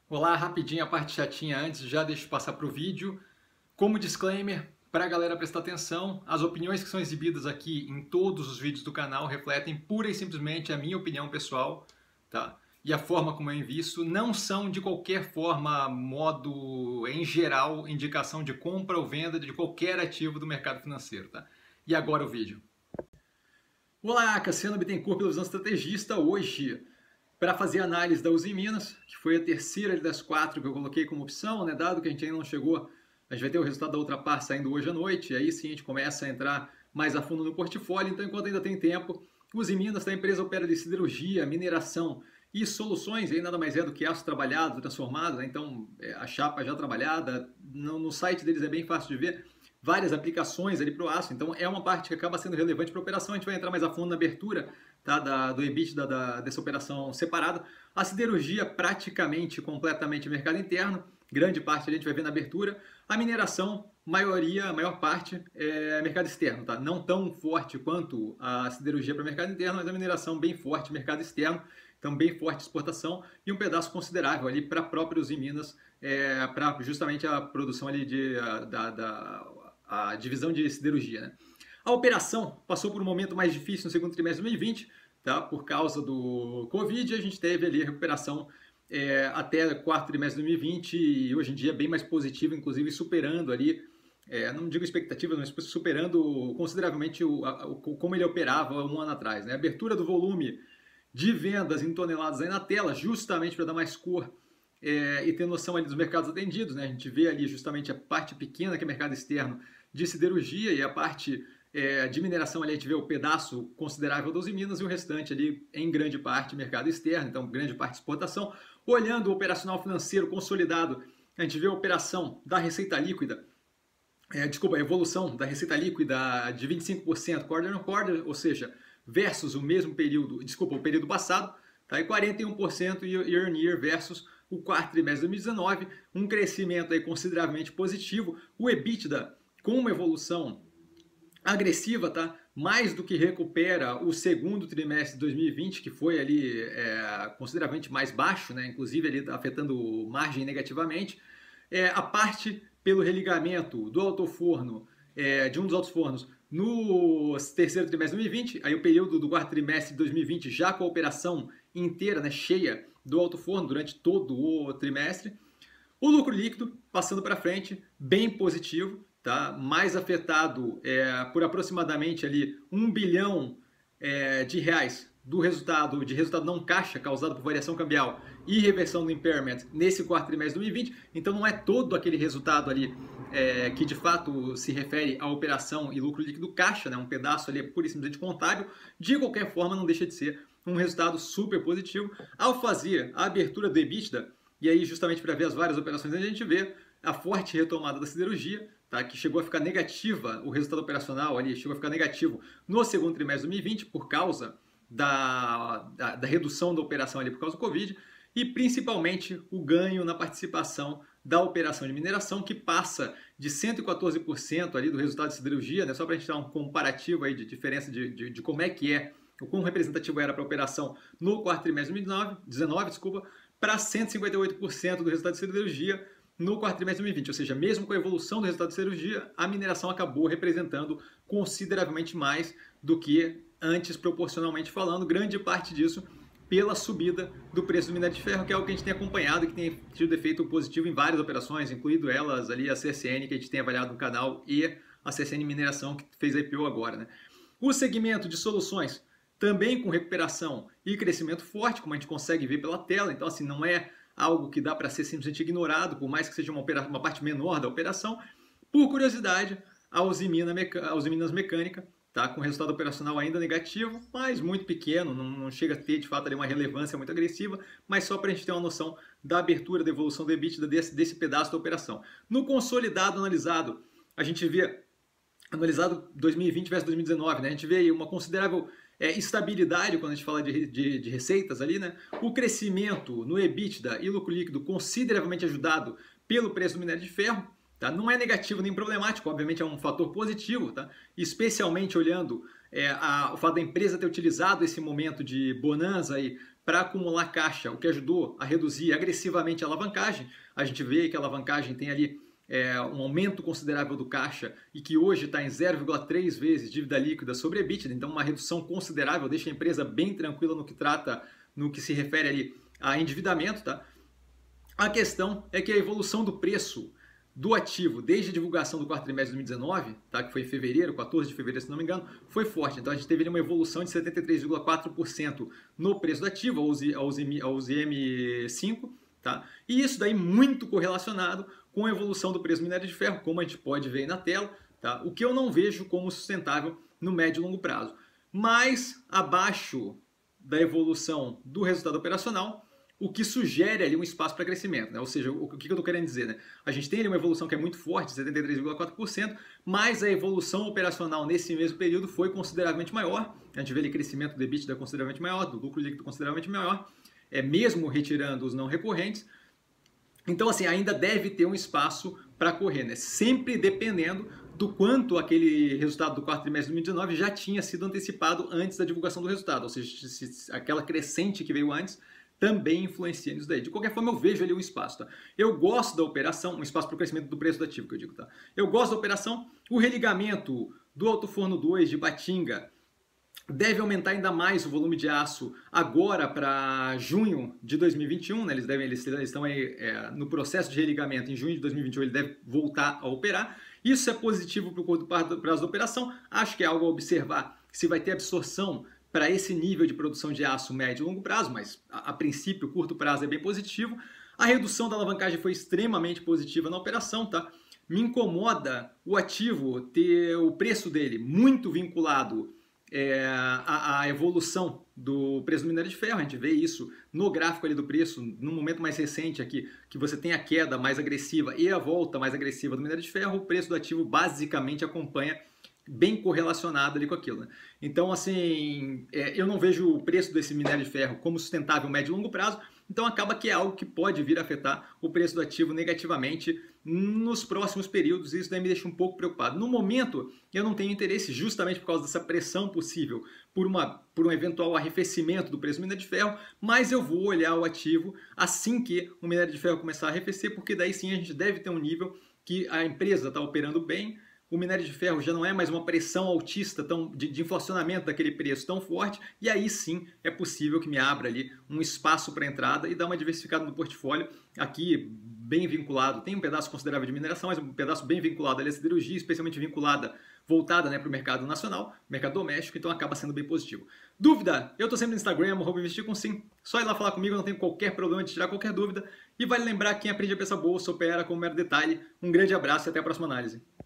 Olá, rapidinho a parte chatinha antes, já deixo eu passar para o vídeo. Como disclaimer, para a galera prestar atenção, as opiniões que são exibidas aqui em todos os vídeos do canal refletem pura e simplesmente a minha opinião pessoal, tá? E a forma como eu invisto não são de qualquer forma, modo, em geral, indicação de compra ou venda de qualquer ativo do mercado financeiro, tá? E agora o vídeo. Olá, Cassiano Bittencourt, pela Visão Estrategista, hoje para fazer a análise da Uzi Minas, que foi a terceira das quatro que eu coloquei como opção, né? Dado que a gente ainda não chegou, a gente vai ter o resultado da outra parte saindo hoje à noite, e aí sim a gente começa a entrar mais a fundo no portfólio. Então, enquanto ainda tem tempo, Uzi Minas, a empresa opera de siderurgia, mineração e soluções, e aí nada mais é do que aço trabalhado, transformado, né? Então a chapa já trabalhada, no site deles é bem fácil de ver, várias aplicações ali para o aço, então é uma parte que acaba sendo relevante para a operação. A gente vai entrar mais a fundo na abertura, tá, do EBITDA dessa operação separada. A siderurgia praticamente completamente mercado interno, grande parte ali a gente vai ver na abertura. A mineração, a maior parte é mercado externo, tá? Não tão forte quanto a siderurgia para mercado interno, mas a mineração bem forte mercado externo, então bem forte exportação e um pedaço considerável ali para próprios em Minas, para justamente a produção ali a divisão de siderurgia, né? A operação passou por um momento mais difícil no segundo trimestre de 2020, tá? Por causa do Covid, a gente teve ali a recuperação até o quarto trimestre de 2020 e hoje em dia bem mais positiva, inclusive superando ali, não digo expectativas, mas superando consideravelmente como ele operava um ano atrás, né? A abertura do volume de vendas em toneladas aí na tela, justamente para dar mais cor e ter noção ali dos mercados atendidos, né? A gente vê ali justamente a parte pequena que é mercado externo de siderurgia e a parte de mineração ali a gente vê o pedaço considerável das Minas e o restante ali em grande parte mercado externo, então grande parte exportação. Olhando o operacional financeiro consolidado, a gente vê a operação da receita líquida, a evolução da receita líquida de 25% quarter on quarter, ou seja, versus o mesmo período, o período passado, tá? E 41% year on year versus o quarto trimestre de 2019, um crescimento aí consideravelmente positivo. O EBITDA com uma evolução agressiva, tá? Mais do que recupera o segundo trimestre de 2020, que foi ali consideravelmente mais baixo, né? Inclusive ali afetando margem negativamente. A parte pelo religamento do autoforno, de um dos autofornos, no terceiro trimestre de 2020, aí o período do quarto trimestre de 2020 já com a operação inteira, né, cheia do autoforno durante todo o trimestre. O lucro líquido, passando para frente, bem positivo, tá? Mais afetado por aproximadamente ali 1 bilhão de reais do resultado não caixa causado por variação cambial e reversão do impairment nesse quarto trimestre de 2020. Então não é todo aquele resultado ali que de fato se refere à operação e lucro líquido caixa, né? Um pedaço ali é pura e simplesmente contábil. De qualquer forma, não deixa de ser um resultado super positivo. Ao fazer a abertura do EBITDA, e aí justamente para ver as várias operações, a gente vê a forte retomada da siderurgia, tá? Que chegou a ficar negativa, o resultado operacional ali chegou a ficar negativo no segundo trimestre de 2020 por causa da redução da operação ali por causa do Covid, e principalmente o ganho na participação da operação de mineração, que passa de 114% ali do resultado de siderurgia, né? Só para a gente dar um comparativo aí de diferença de como é que o quão representativo era para a operação no quarto trimestre de 2019, para 158% do resultado de siderurgia no quarto trimestre de 2020, ou seja, mesmo com a evolução do resultado de siderurgia, a mineração acabou representando consideravelmente mais do que antes, proporcionalmente falando, grande parte disso pela subida do preço do minério de ferro, que é o que a gente tem acompanhado e que tem tido efeito positivo em várias operações, incluindo elas ali a CSN, que a gente tem avaliado no canal, e a CSN Mineração, que fez a IPO agora, né? O segmento de soluções também com recuperação e crescimento forte, como a gente consegue ver pela tela, então assim, não é algo que dá para ser simplesmente ignorado, por mais que seja uma parte menor da operação. Por curiosidade, a Uzi Minas Mecânica, tá, com resultado operacional ainda negativo, mas muito pequeno, não chega a ter de fato ali uma relevância muito agressiva, mas só para a gente ter uma noção da abertura, da evolução do EBITDA desse pedaço da operação. No consolidado analisado, a gente vê, analisado 2020 versus 2019, né, a gente vê aí uma considerável estabilidade quando a gente fala de receitas ali, né? O crescimento no EBITDA e lucro líquido consideravelmente ajudado pelo preço do minério de ferro, tá? Não é negativo nem problemático, obviamente é um fator positivo, tá? Especialmente olhando o fato da empresa ter utilizado esse momento de bonança aí para acumular caixa, o que ajudou a reduzir agressivamente a alavancagem. A gente vê que a alavancagem tem ali um aumento considerável do caixa e que hoje está em 0,3 vezes dívida líquida sobre EBITDA, então uma redução considerável, deixa a empresa bem tranquila no que se refere ali a endividamento, tá? A questão é que a evolução do preço do ativo desde a divulgação do quarto trimestre de 2019, tá, que foi em fevereiro, 14 de fevereiro, se não me engano, foi forte. Então a gente teve ali uma evolução de 73,4% no preço do ativo, aos IM5, tá? E isso daí muito correlacionado com a evolução do preço do minério de ferro, como a gente pode ver aí na tela, tá? O que eu não vejo como sustentável no médio e longo prazo. Mas abaixo da evolução do resultado operacional, o que sugere ali um espaço para crescimento, né? Ou seja, o que eu estou querendo dizer, né? A gente tem ali uma evolução que é muito forte, 73,4%, mas a evolução operacional nesse mesmo período foi consideravelmente maior. A gente vê ali crescimento do EBITDA consideravelmente maior, do lucro líquido consideravelmente maior, mesmo retirando os não recorrentes. Então, assim, ainda deve ter um espaço para correr, né? Sempre dependendo do quanto aquele resultado do quarto trimestre de 2019 já tinha sido antecipado antes da divulgação do resultado, ou seja, se aquela crescente que veio antes também influencia nisso daí. De qualquer forma, eu vejo ali um espaço, tá? Eu gosto da operação, um espaço para o crescimento do preço do ativo, que eu digo, tá? Eu gosto da operação, o religamento do Alto Forno 2 de Batinga deve aumentar ainda mais o volume de aço agora para junho de 2021, né? Eles estão aí no processo de religamento. Em junho de 2021 ele deve voltar a operar. Isso é positivo para o curto prazo da operação. Acho que é algo a observar se vai ter absorção para esse nível de produção de aço médio e longo prazo, mas a princípio, curto prazo é bem positivo. A redução da alavancagem foi extremamente positiva na operação, tá? Me incomoda o ativo ter o preço dele muito vinculado à evolução do preço do minério de ferro. A gente vê isso no gráfico ali do preço, no momento mais recente aqui, que você tem a queda mais agressiva e a volta mais agressiva do minério de ferro, o preço do ativo basicamente acompanha bem correlacionado ali com aquilo, né? Então, assim, eu não vejo o preço desse minério de ferro como sustentável médio e longo prazo, então acaba que é algo que pode vir a afetar o preço do ativo negativamente nos próximos períodos, e isso daí me deixa um pouco preocupado. No momento, eu não tenho interesse justamente por causa dessa pressão possível por um eventual arrefecimento do preço do minério de ferro, mas eu vou olhar o ativo assim que o minério de ferro começar a arrefecer, porque daí sim a gente deve ter um nível que a empresa está operando bem, o minério de ferro já não é mais uma pressão altista de inflacionamento daquele preço tão forte, e aí sim é possível que me abra ali um espaço para entrada e dar uma diversificada no portfólio, aqui bem vinculado, tem um pedaço considerável de mineração, mas um pedaço bem vinculado à siderurgia, especialmente voltada, né, para o mercado nacional, mercado doméstico, então acaba sendo bem positivo. Dúvida? Eu estou sempre no Instagram, @investir_com_sim, só ir lá falar comigo, eu não tenho qualquer problema de tirar qualquer dúvida, e vale lembrar quem aprende a pensar bolsa opera com um mero detalhe. Um grande abraço e até a próxima análise.